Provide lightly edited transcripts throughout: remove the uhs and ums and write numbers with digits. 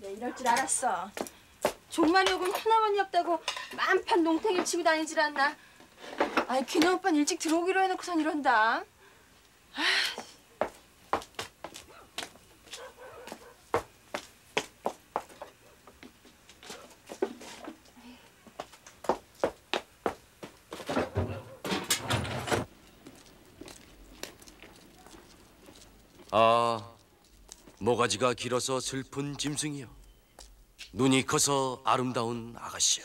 내 이럴 줄 알았어. 종말역은 하나만이 없다고 만판 농탱이를 치고 다니질 않나. 아이 기나 오빠는 일찍 들어오기로 해놓고선 이런다. 아, 모가지가 길어서 슬픈 짐승이요. 눈이 커서 아름다운 아가씨요.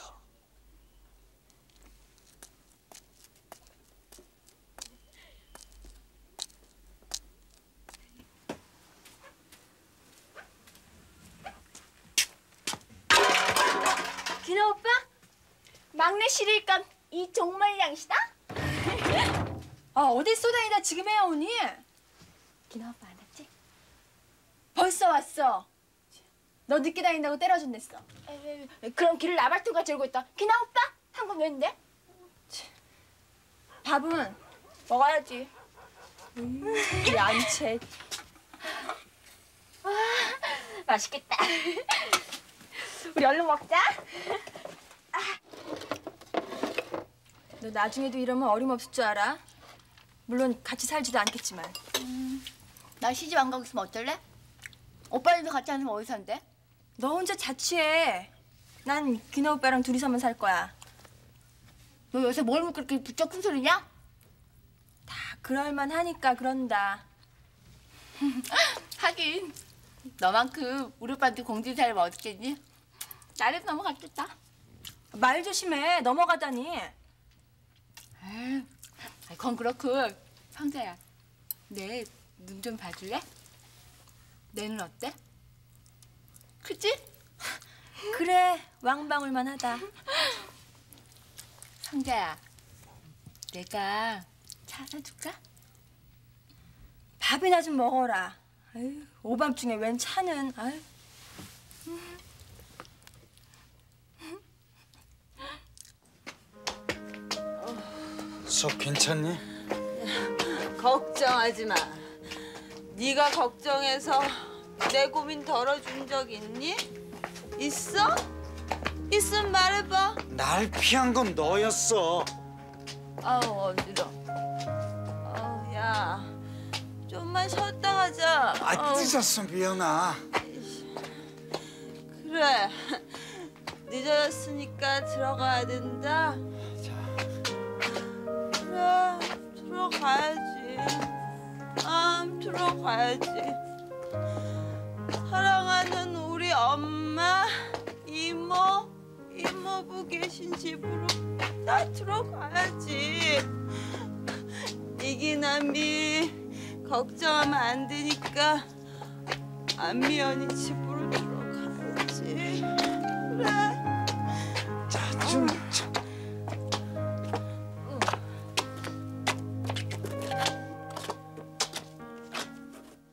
기나 오빠? 막내 실일감 이 정말 양시다? 아 어디 쏘다니다 지금 해야 오니? 기나 오빠 안 왔지? 벌써 왔어. 너 늦게 다닌다고 때려준댔어. 그럼 길을 나발통같이 열고 있다. 기나 오빠? 한건 왜인데? 밥은? 먹어야지. 얀채. 와, 맛있겠다. 우리 얼른 먹자. 너 나중에도 이러면 어림없을 줄 알아? 물론 같이 살지도 않겠지만. 나 시집 안 가고 있으면 어떨래? 오빠들도 같이 안 살면 어디서 산대? 너 혼자 자취해. 난 기나 오빠랑 둘이서만 살 거야. 너 요새 뭘 그렇게 부쩍 큰 소리냐? 다 그럴만 하니까 그런다. 하긴 너만큼 우리 오빠한테 공주 살면 어떻겠니? 나래도 넘어갔겠다. 말 조심해. 넘어가다니. 에이, 그건 그렇고 성자야, 내 눈 좀 봐줄래? 내 눈 어때? 크지? 그래, 왕방울만 하다. 성자야, 내가 차 사줄까? 밥이나 좀 먹어라. 아유, 오밤중에 웬 차는. 아유. 속 괜찮니? 걱정하지 마. 네가 걱정해서 내 고민 덜어준 적 있니? 있어? 있으면 말해봐. 날 피한 건 너였어. 아우 어지러. 아우 야, 좀만 쉬었다 가자. 늦었어 미연아. 그래, 늦어졌으니까 들어가야 된다. 그래, 들어가야지. 들어가야지. 사랑하는 우리 엄마, 이모부 계신 집으로 나 들어가야지. 이기남이 걱정하면 안 되니까 안미연이 집으로 들어가야지. 그래.